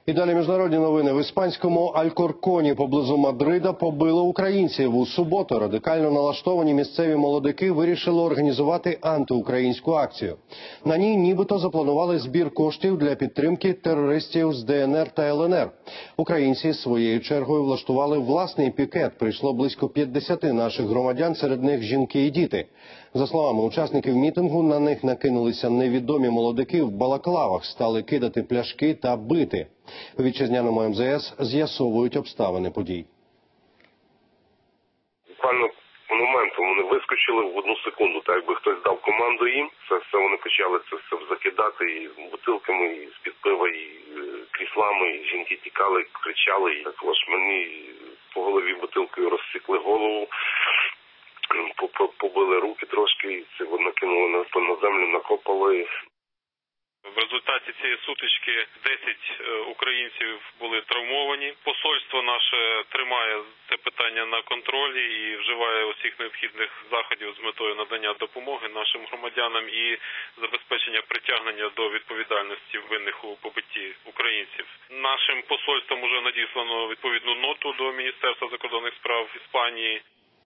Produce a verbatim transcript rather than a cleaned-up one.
І далі міжнародні новини. В іспанському Алькорконі поблизу Мадрида побили українців. У суботу радикально налаштовані місцеві молодики вирішили організувати антиукраїнську акцію. На ній нібито запланували збір коштів для підтримки терористів з Де Ен Ер та Ел Ен Ер. Українці своєю чергою влаштували власний пікет. Прийшло близько п'ятдесяти наших громадян, серед них жінки і діти. За словами учасників мітингу, на них накинулися невідомі молодики в балаклавах, стали кидати пляшки та бити. У вітчизняному Ем Зе Ес з'ясовують обставини подій. Буквально моменту вони вискочили в одну секунду, так якби хтось дав команду їм, це все вони почали це все закидати і бутилками, і з-під пива, і кріслами, і жінки тікали, кричали, і також мені по голові бутилкою розсікли голову, побили руки трошки, це накинули на землю, накопали. В результаті цієї сутички десять українців були травмовані. Посольство наше тримає це питання на контролі і вживає усіх необхідних заходів з метою надання допомоги нашим громадянам і забезпечення притягнення до відповідальності винних у побитті українців. Нашим посольством уже надіслано відповідну ноту до Міністерства закордонних справ Іспанії.